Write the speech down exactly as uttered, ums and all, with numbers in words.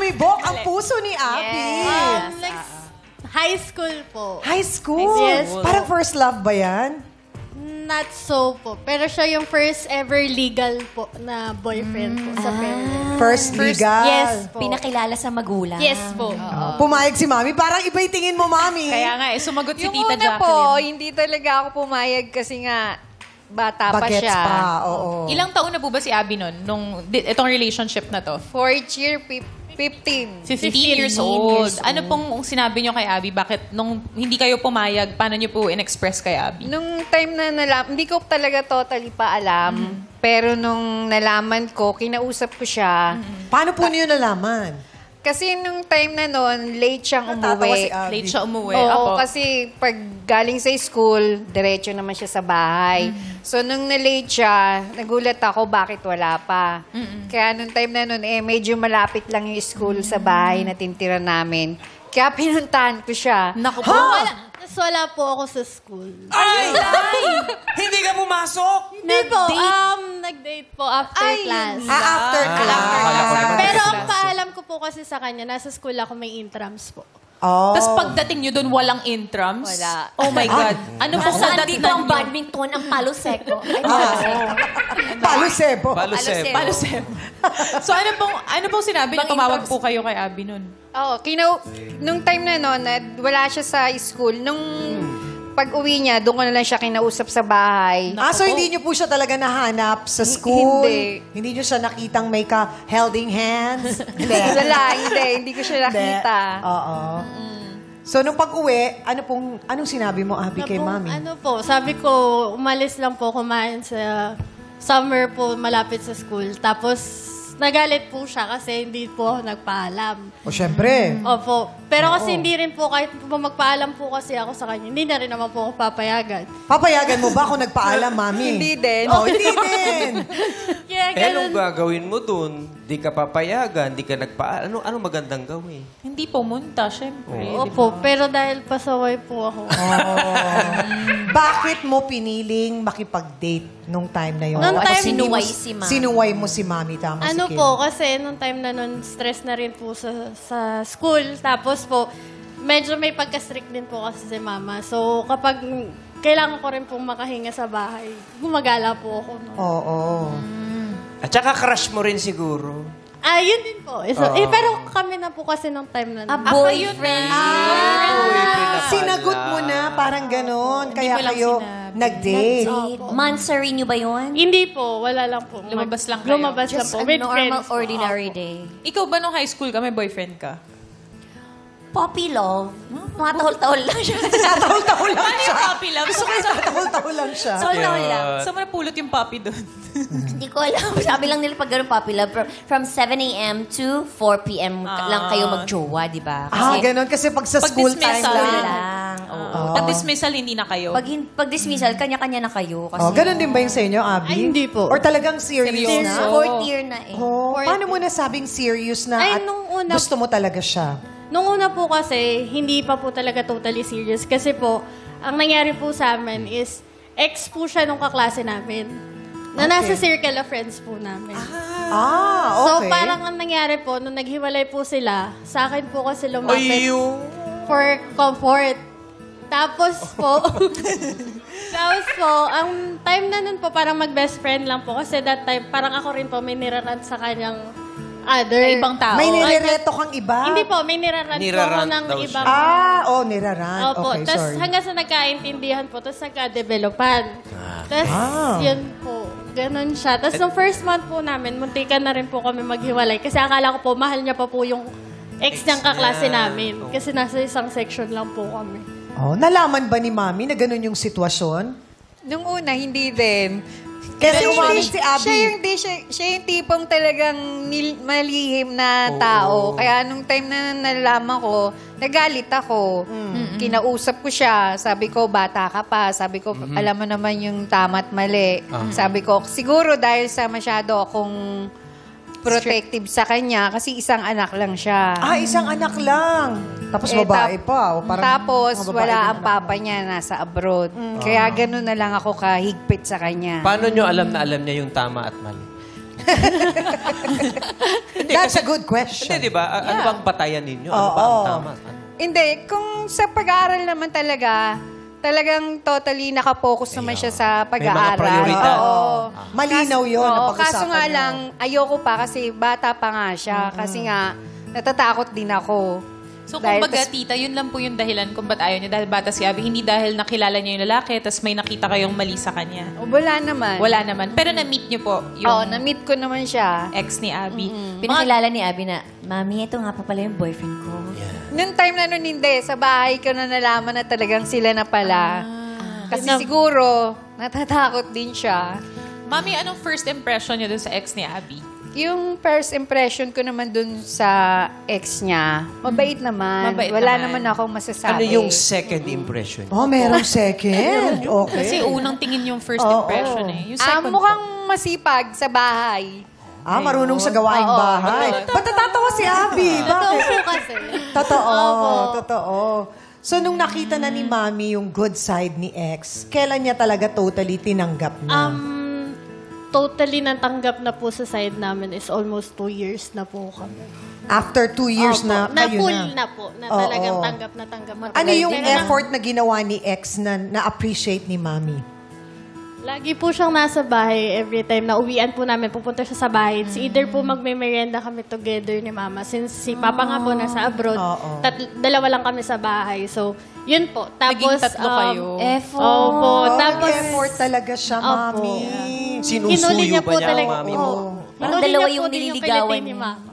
sumibok ang puso ni Abby. Um, next, high school po. High school? Yes. Parang first love ba yan? Not so po. Pero siya yung first ever legal po na boyfriend po sa parents. First legal? Yes po. Pinakilala sa magulang. Yes po. Pumayag si Mami. Parang iba yung tingin mo, Mami. Kaya nga eh, sumagot si Yung Tita una Jacqueline. po, hindi talaga ako pumayag kasi nga bata pa Bagets siya. pa, oo. Ilang taon na po ba si Abby nun, nung di- itong relationship na to? Fourth year, fif- fifteen. fifteen years old. Ano pong sinabi nyo kay Abby? Bakit nung hindi kayo pumayag, paano nyo po in-express kay Abby? Nung time na nalaman, hindi ko talaga totally pa alam. Pero nung nalaman ko, kinausap ko siya. Paano po niyo nalaman? Kasi nung time na noon, late siyang Natatawa si umuwi. Abby. Late siya umuwi. Oo, Apo. kasi pag galing sa school, diretso naman siya sa bahay. So, nung na-late siya, nagulat ako bakit wala pa. Kaya nung time na noon, eh, medyo malapit lang yung school sa bahay na tintira namin. Kaya pinuntahan ko siya. Naku po. Wala, tas wala po ako sa school. Ay! Hindi ka pumasok! Hindi po. Um, nag-date po after Ay, class. Ah, after class. akala ko naman Pero kasi ang paalam ko po kasi sa kanya, nasa school ako may intrams po. Oh. Tapos pagdating nyo doon, walang intrams? Wala. Oh my God. Ano po Nasaan nadatnan dito ang nyo? badminton, ang palo seco? Ay, Palo sebo. Palusep. Palusep. So ano pong, ano pong sinabi niya? Tumawag po kayo kay Abby nun? Oo, kinaw... Nung time na noon, na wala siya sa school. Nung pag-uwi niya, doon ko na lang siya kinausap sa bahay. Ah, so hindi niyo po siya talaga nahanap sa school? Hindi. Hindi niyo siya nakitang may ka-holding hands? Hindi. Wala, hindi. Hindi ko siya nakita. Oo. So, nung pag-uwi, ano pong, anong sinabi mo, Abby, kay Tapos, Mami? Ano po, sabi ko, umalis lang po kumain sa summer po malapit sa school. Tapos, nagalit po siya kasi hindi po ako nagpaalam. O, syempre. Opo. Pero kasi hindi rin po, kahit po magpaalam po kasi ako sa kanya, hindi na rin naman po ako papayagan. Papayagan mo ba kung nagpaalam, Mami? Hindi din. Oh, hindi din. Kaya Eh, anong ganun. gagawin mo dun? Di ka papayagan, di ka nagpa... Ano, anong magandang gawin? Hindi pumunta, syempre. Opo, pero dahil pasaway po ako. Bakit mo piniling makipag-date nung time na yun? Nung At time- hindi mo- Sinuway si Mami. Sinuway mo si Mami, tama Ano si Kim. po, kasi nung time na nun, stress na rin po sa, sa school. Tapos po, medyo may pagka-strict din po kasi si mama. So, kapag kailangan ko rin pong makahinga sa bahay, gumagala po ako. No? Oo. At saka crush mo rin siguro. Ah, yun din po. Isa, Oo. eh, pero kami na po kasi nung time na A nun. boyfriend. Boyfriend na Sinagot pala. mo na, parang ganon. Kaya mo lang kayo sinabi. nag-date. Monthsary niyo ba yun? Hindi po, wala lang po. Lumabas lang kayo? Lumabas lang Just po. a With normal, friends po. ordinary Opo. day. Ikaw ba nung high school ka, may boyfriend ka? Poppy love. Mga tahol-tahol lang siya. Tahol-tahol lang siya. Puppy love. So, Tahol-tahol lang siya. Tahol-tahol lang. saan mo napulot yung puppy doon? Hindi ko alam. Sabi lang nila pag gano'n puppy love, from, from seven a.m. to four p.m. lang kayo mag-jowa, di ba? Ah, ganon. Kasi pag sa Pag school time dismissal lang. lang. Oo. Pag dismissal, hindi na kayo. Pag, hin- pag dismissal, kanya-kanya na kayo. Kasi Oh, ganon din ba yung sa inyo, Abby? Ay, hindi po. Or talagang serious, Seryoso. na? Fourth year na eh. Oh, Fourth paano mo nasabing serious na Ay, at nung una- gusto mo talaga siya? Nung una po kasi, hindi pa po talaga totally serious. Kasi po, ang nangyari po sa amin is, ex po siya nung kaklase namin. Na nasa circle of friends po namin. Ah, So, okay. parang ang nangyari po, nung naghiwalay po sila, sa akin po kasi lumapit Ayun. for comfort. Tapos po, tapos po, ang time na nun po, parang mag-best friend lang po. Kasi that time, parang ako rin po, may nirarant sa kanyang other. Sa ibang tao. May nirereto kang iba? Hindi po, may nirarant, po ako Nirarant ng daw siya. ibang... Ah, oh, nirarant. Opo, Okay, tapos sorry. hanggang sa nagkaintindihan po, tapos nagka-developan. Tapos, Ah. yun po, ganun siya. Tapos nung first month po namin, muntikan na rin po kami maghiwalay. Kasi akala ko po, mahal niya pa po yung ex niyang kaklase namin. Kasi nasa isang section lang po kami. Oh, nalaman ba ni Mami na ganun yung sitwasyon? Nung una, hindi din. Kasi Kasi umamin siya- si Abby. Siya yung, di, siya, siya yung tipong talagang nil, malihim na tao. Kaya nung time na nalaman ko, nagalit ako. Kinausap ko siya. Sabi ko, bata ka pa. Sabi ko, alam mo naman yung tama at mali. Sabi ko, siguro dahil sa masyado akong protective sa kanya kasi isang anak lang siya. Ah, isang anak lang. Tapos Eh, babae tap- pa. O, parang Tapos, mga babae wala din ang anak papa niya, nasa abroad. Kaya ganun na lang ako kahigpit sa kanya. Paano nyo alam na alam niya yung tama at mali? That's a good question. Hindi, di ba? A- Ano bang batayan ninyo? Ano Oo. ba ang tama? Ano? Hindi, kung sa pag-aaral naman talaga, talagang totally nakapokus naman siya sa May mga pag-aaral. prioridad. Oo. Malinaw yun na Oo, pag-usapan kaso nga niyo. lang, ayoko pa kasi bata pa nga siya. Kasi nga, natatakot din ako. So, Dahil kumbaga, tas- tita, yun lang po yung dahilan kung ba't ayaw niya. Dahil bata si Abby, hindi dahil nakilala niya yung lalaki, tapos may nakita kayong mali sa kanya. Wala naman. Wala naman. Pero na-meet niyo po yung Oo, na-meet ko naman siya. ex ni Abby. Pinakilala ni Abby na, Mami, ito nga pa pala yung boyfriend ko. Noong time na nun hindi, sa bahay ko na nalaman na talagang sila na pala. Kasi siguro, natatakot din siya. Mami, anong first impression niyo dun sa ex ni Abby? Yung first impression ko naman dun sa ex niya, mabait naman. Mabait Wala naman. naman akong masasabi. Ano yung second impression? Oh, merong second. Okay. Kasi unang tingin yung first Oo. impression eh. Yung Ah, second mukhang po. masipag sa bahay. Ah, marunong sa gawaing Oo. bahay. Ba't natatawa si Abby? Totoo Bakit? po kasi. Totoo. Opo. Totoo. So, nung nakita na ni Mami yung good side ni ex, kailan niya talaga totally tinanggap na? Um, totally natanggap na po sa side namin is almost two years na po kami. After two years Opo, na na kayo full na. na po, na Oo. talagang tanggap na tanggap na. Ano yung Pero na- effort na ginawa ni ex na na-appreciate ni Mami? Lagi po siyang nasa bahay every time na uwian po namin, pupunta siya sa bahay. It's either po magme-merienda kami together ni Mama. Since si Papa nga po nasa abroad, Oo. tat- dalawa lang kami sa bahay. So, yun po. Tapos, Naging tatlo um, kayo. Effort. Opo. Oh, Tapos, effort talaga siya, Opo. Mami. Hinuli Sinusuyo niya ba po niya ang talaga. mami mo? Oo. Parang Hinuli dalawa niya po yung din nililigawan kiliti ni niya. Mama.